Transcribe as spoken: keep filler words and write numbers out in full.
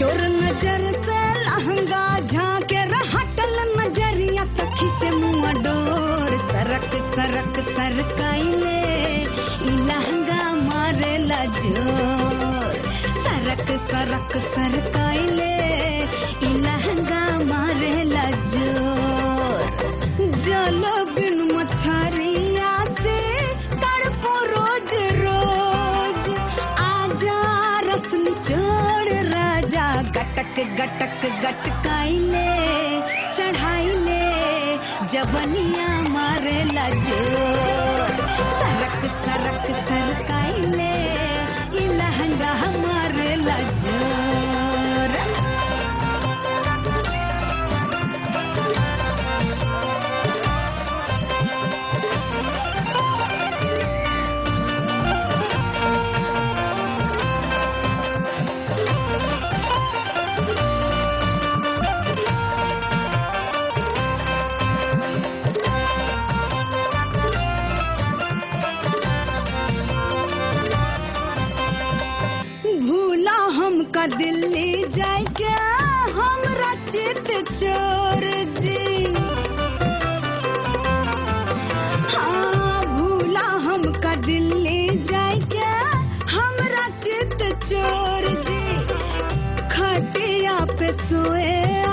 चोर नजर से लहंगा झाके हटल नजरिया तो खींचे मुआ डोर सरक सरक सरकाइले ई लहंगा मारेला जोर सरक सरक सरकाइले ई लहंगा मारेला जोर जल बिन मछरिया से तड़पो रोज रोज आजा रस निचोड़ राजा गटक गटक गटकाइले चढ़ाइले जबनिया मारेला जोर सरक सरक सरकाइले ई लहंगा मारेला जोर हमका दिल्ली जाए क्या हमरा चित चोर जी हाँ भूला हमका दिल्ली जाए क्या हमरा चित चोर जी खटिया पे सोए